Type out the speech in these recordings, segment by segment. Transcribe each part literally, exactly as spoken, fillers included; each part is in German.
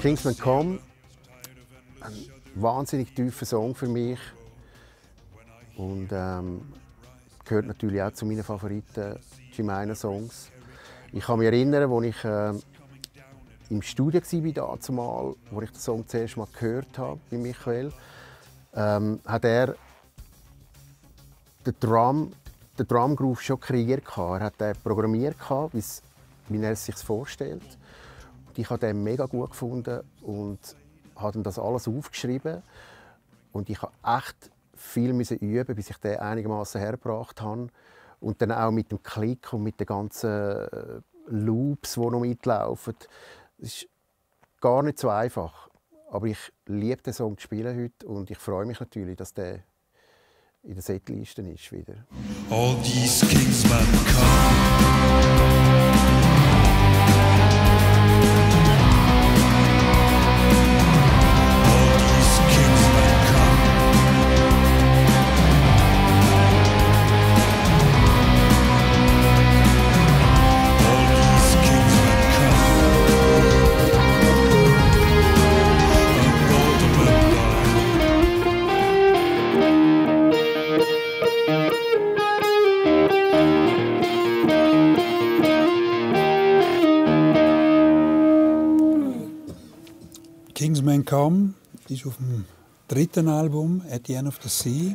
Kingsmen Come, ein wahnsinnig tiefer Song für mich und ähm, gehört natürlich auch zu meinen Favoriten Jemina-Songs. Ich kann mich erinnern, als ich äh, im Studio war, dazumal, wo ich den Song zuerst mal gehört habe bei Michael, ähm, hat er den Drum, den Drum Groove schon kreiert. Er hat den programmiert, wie er es sich vorstellt. Ich habe den mega gut gefunden und habe das alles aufgeschrieben. Und ich musste echt viel üben, bis ich den einigermaßen hergebracht habe. Und dann auch mit dem Klick und mit den ganzen Loops, die noch mitlaufen. Es ist gar nicht so einfach. Aber ich liebe den Song zu spielen heute und ich freue mich natürlich, dass der in der Setliste ist wieder. All these Kingsmen come. Kingsmen Come ist auf dem dritten Album At the End of the Sea.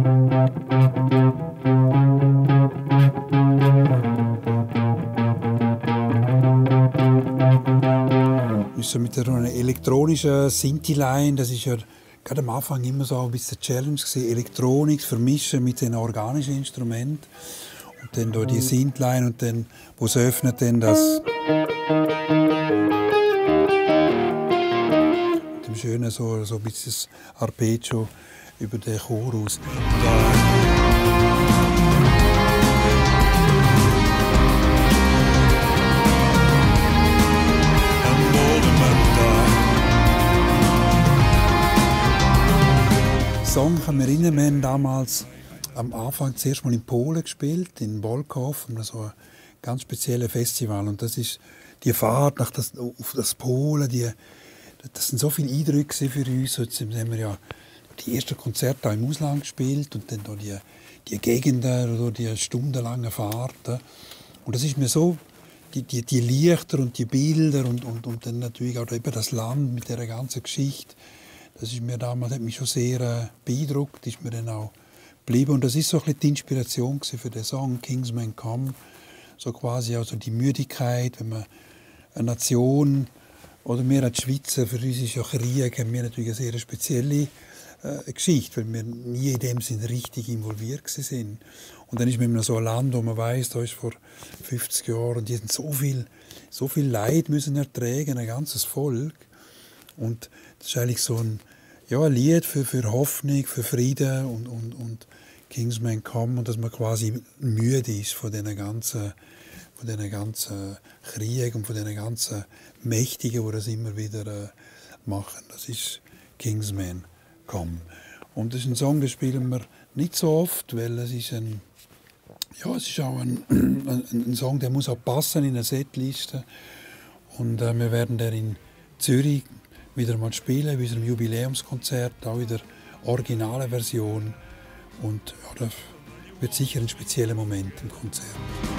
Ist so mit einer elektronischen Synthi-Line, das ist ja gerade am Anfang immer so ein bisschen Challenge gewesen, Elektronik zu vermischen mit den organischen Instrumenten und dann da die Synth-Line und dann, wo es öffnet, dann das schöne so, so ein bisschen das Arpeggio über den Chorus. Song kann mich erinnern, wir haben damals am Anfang zuerst mal in Polen gespielt, in Bolkow, so ein ganz spezielles Festival. Und das ist die Fahrt nach das, auf das Polen, die Das sind so viele Eindrücke für uns. Jetzt haben wir ja die ersten Konzerte im Ausland gespielt und dann die, die Gegenden oder die stundenlangen Fahrten. Und das ist mir so, die, die, die Lichter und die Bilder und, und, und dann natürlich auch eben das Land mit dieser ganzen Geschichte. Das ist mir damals, hat mich schon sehr äh, beeindruckt, ist mir dann auch geblieben. Und das ist so ein bisschen die Inspiration für den Song Kingsmen Come. So quasi also die Müdigkeit, wenn man eine Nation oder wir als Schweizer, für uns ist ja Krieg, haben wir natürlich eine sehr spezielle äh, Geschichte, weil wir nie in dem Sinne richtig involviert sind. Und dann ist man in so einem Land, wo man weiss, da ist vor fünfzig Jahren, und die haben so viel, so viel Leid müssen ertragen, ein ganzes Volk. Und das ist eigentlich so ein, ja, ein Lied für, für Hoffnung, für Frieden und, und, und Kingsmen Come, und dass man quasi müde ist von diesen ganzen von diesen ganzen Kriegen und von diesen ganzen Mächtigen, die das immer wieder äh, machen. Das ist Kingsmen Come. Und das ist ein Song, den spielen wir nicht so oft, weil es ist ein, ja, es ist auch ein, ein, ein Song, der muss auch passen in eine Setliste. Und äh, wir werden den in Zürich wieder mal spielen, bei unserem Jubiläumskonzert, auch wieder originale Version. Und ja, das wird sicher ein spezieller Moment im Konzert.